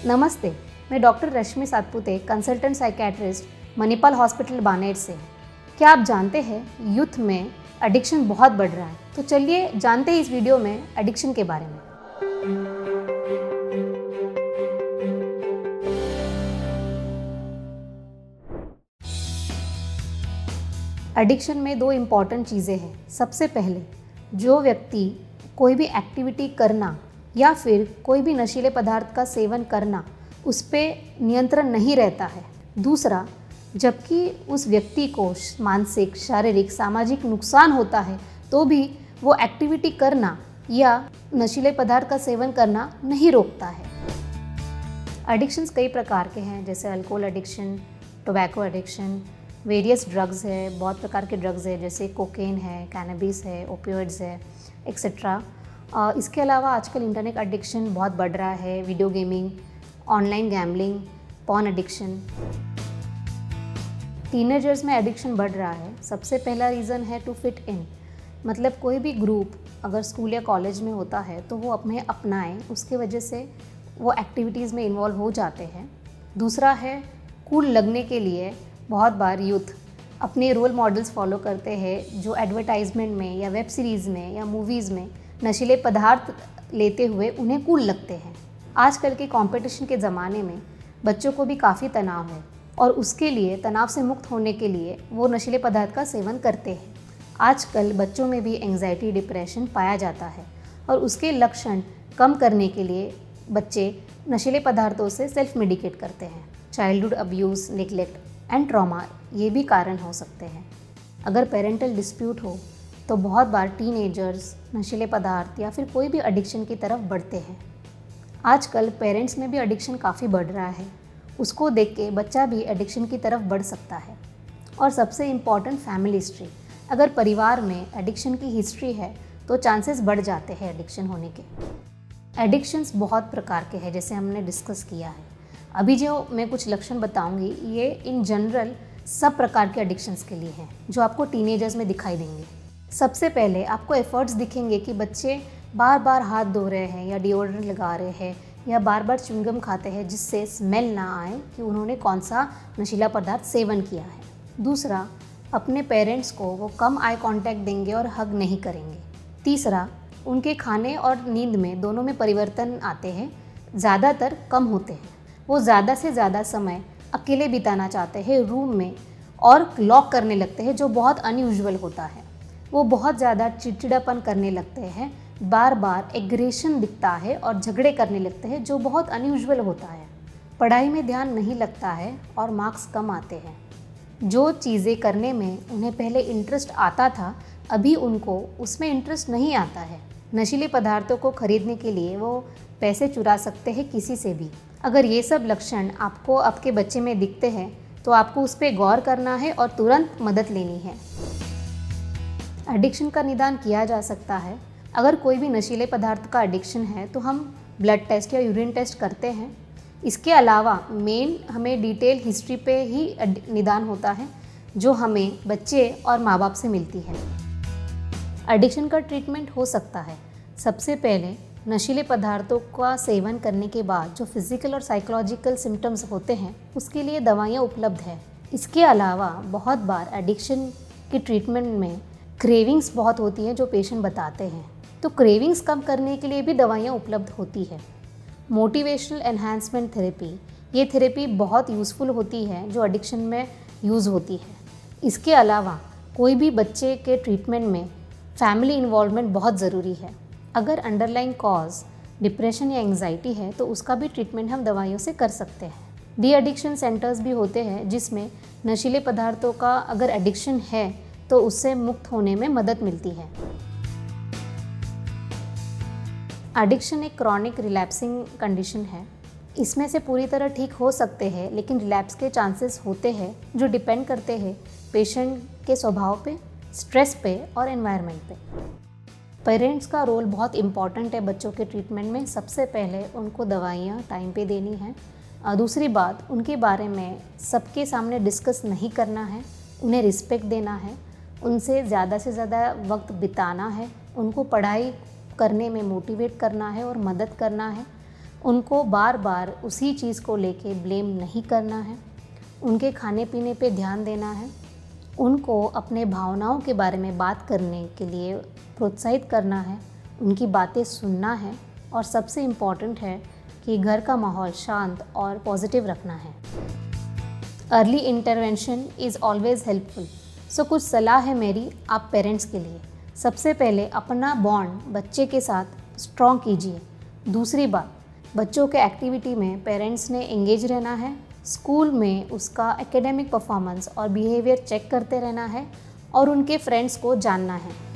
नमस्ते, मैं doctor Rashmi Satpute, consultant psychiatrist, Manipal hospital Baner से। क्या आप जानते हैं यूथ में एडिक्शन बहुत बढ़ रहा है? तो चलिए जानते हैं इस वीडियो में एडिक्शन के बारे में। एडिक्शन में दो इम्पॉर्टेंट चीज़ें हैं। सबसे पहले, जो व्यक्ति कोई भी एक्टिविटी करना या फिर कोई भी नशीले पदार्थ का सेवन करना, उस पर नियंत्रण नहीं रहता है। दूसरा, जबकि उस व्यक्ति को मानसिक, शारीरिक, सामाजिक नुकसान होता है तो भी वो एक्टिविटी करना या नशीले पदार्थ का सेवन करना नहीं रोकता है। एडिक्शंस कई प्रकार के हैं, जैसे alcohol addiction, tobacco addiction, various drugs है, बहुत प्रकार के ड्रग्स है, जैसे कोकेन है, कैनबिस है, ओपियोइड्स है, एक्सेट्रा। इसके अलावा आजकल इंटरनेट एडिक्शन बहुत बढ़ रहा है, video gaming, online gambling, porn addiction. Teenagers में एडिक्शन बढ़ रहा है। सबसे पहला रीज़न है टू फिट इन, मतलब कोई भी ग्रुप अगर स्कूल या कॉलेज में होता है तो वो अपनाएं, उसके वजह से वो एक्टिविटीज़ में इन्वॉल्व हो जाते हैं। दूसरा है कूल लगने के लिए बहुत बार यूथ अपने रोल मॉडल्स फॉलो करते हैं जो एडवर्टाइजमेंट में या वेब सीरीज़ में या मूवीज़ में नशीले पदार्थ लेते हुए उन्हें कूल लगते हैं। आजकल के कंपटीशन के ज़माने में बच्चों को भी काफ़ी तनाव है और उसके लिए, तनाव से मुक्त होने के लिए वो नशीले पदार्थ का सेवन करते हैं। आजकल बच्चों में भी एंग्जाइटी, डिप्रेशन पाया जाता है और उसके लक्षण कम करने के लिए बच्चे नशीले पदार्थों से सेल्फ मेडिकेट करते हैं। Childhood abuse, neglect and trauma ये भी कारण हो सकते हैं। अगर पेरेंटल डिस्प्यूट हो तो बहुत बार टीनेजर्स नशीले पदार्थ या फिर कोई भी एडिक्शन की तरफ बढ़ते हैं। आजकल पेरेंट्स में भी एडिक्शन काफ़ी बढ़ रहा है, उसको देख के बच्चा भी एडिक्शन की तरफ बढ़ सकता है। और सबसे इम्पॉर्टेंट, फैमिली हिस्ट्री। अगर परिवार में एडिक्शन की हिस्ट्री है तो चांसेस बढ़ जाते हैं एडिक्शन होने के। एडिक्शंस बहुत प्रकार के हैं, जैसे हमने डिस्कस किया है। अभी जो मैं कुछ लक्षण बताऊंगी ये इन जनरल सब प्रकार के एडिक्शंस के लिए हैं जो आपको टीनेजर्स में दिखाई देंगे। सबसे पहले आपको एफर्ट्स दिखेंगे कि बच्चे बार बार हाथ धो रहे हैं या डिओड्रेंट लगा रहे हैं या बार बार च्युइंगम खाते हैं जिससे स्मेल ना आए कि उन्होंने कौन सा नशीला पदार्थ सेवन किया है। दूसरा, अपने पेरेंट्स को वो कम आई कांटेक्ट देंगे और हग नहीं करेंगे। तीसरा, उनके खाने और नींद में दोनों में परिवर्तन आते हैं, ज़्यादातर कम होते हैं। वो ज़्यादा से ज़्यादा समय अकेले बिताना चाहते हैं रूम में और लॉक करने लगते हैं, जो बहुत अनयूजुअल होता है। वो बहुत ज़्यादा चिड़चिड़ापन करने लगते हैं, बार बार एग्रेशन दिखता है और झगड़े करने लगते हैं, जो बहुत अनयूजुअल होता है। पढ़ाई में ध्यान नहीं लगता है और मार्क्स कम आते हैं। जो चीज़ें करने में उन्हें पहले इंटरेस्ट आता था, अभी उनको उसमें इंटरेस्ट नहीं आता है। नशीले पदार्थों को खरीदने के लिए वो पैसे चुरा सकते हैं किसी से भी। अगर ये सब लक्षण आपको आपके बच्चे में दिखते हैं तो आपको उस पर गौर करना है और तुरंत मदद लेनी है। एडिक्शन का निदान किया जा सकता है। अगर कोई भी नशीले पदार्थ का एडिक्शन है तो हम ब्लड टेस्ट या यूरिन टेस्ट करते हैं। इसके अलावा मेन हमें डिटेल हिस्ट्री पे ही निदान होता है जो हमें बच्चे और माँ बाप से मिलती है। एडिक्शन का ट्रीटमेंट हो सकता है। सबसे पहले, नशीले पदार्थों का सेवन करने के बाद जो फिज़िकल और साइकोलॉजिकल सिम्टम्स होते हैं उसके लिए दवाइयाँ उपलब्ध हैं। इसके अलावा बहुत बार एडिक्शन की ट्रीटमेंट में क्रेविंग्स बहुत होती हैं जो पेशेंट बताते हैं, तो क्रेविंग्स कम करने के लिए भी दवाइयाँ उपलब्ध होती है। मोटिवेशनल एनहांसमेंट थेरेपी, ये थेरेपी बहुत यूज़फुल होती है जो एडिक्शन में यूज़ होती है। इसके अलावा कोई भी बच्चे के ट्रीटमेंट में फैमिली इन्वॉल्वमेंट बहुत ज़रूरी है। अगर अंडरलाइंग कॉज डिप्रेशन या एंग्जाइटी है तो उसका भी ट्रीटमेंट हम दवाइयों से कर सकते हैं। डी एडिक्शन सेंटर्स भी होते हैं जिसमें नशीले पदार्थों का अगर एडिक्शन है तो उससे मुक्त होने में मदद मिलती है। एडिक्शन एक क्रॉनिक रिलैप्सिंग कंडीशन है। इसमें से पूरी तरह ठीक हो सकते हैं, लेकिन रिलैप्स के चांसेस होते हैं जो डिपेंड करते हैं पेशेंट के स्वभाव पे, स्ट्रेस पे और एनवायरनमेंट पे। पेरेंट्स का रोल बहुत इम्पॉर्टेंट है बच्चों के ट्रीटमेंट में। सबसे पहले उनको दवाइयाँ टाइम पे देनी है। दूसरी बात, उनके बारे में सबके सामने डिस्कस नहीं करना है, उन्हें रिस्पेक्ट देना है, उनसे ज़्यादा से ज़्यादा वक्त बिताना है, उनको पढ़ाई करने में मोटिवेट करना है और मदद करना है, उनको बार बार उसी चीज़ को लेके ब्लेम नहीं करना है, उनके खाने पीने पे ध्यान देना है, उनको अपने भावनाओं के बारे में बात करने के लिए प्रोत्साहित करना है, उनकी बातें सुनना है और सबसे इम्पॉर्टेंट है कि घर का माहौल शांत और पॉजिटिव रखना है। Early intervention is always helpful. So कुछ सलाह है मेरी आप पेरेंट्स के लिए। सबसे पहले अपना बॉन्ड बच्चे के साथ स्ट्रॉन्ग कीजिए। दूसरी बात, बच्चों के एक्टिविटी में पेरेंट्स ने एंगेज रहना है, स्कूल में उसका एकेडमिक परफॉर्मेंस और बिहेवियर चेक करते रहना है और उनके फ्रेंड्स को जानना है।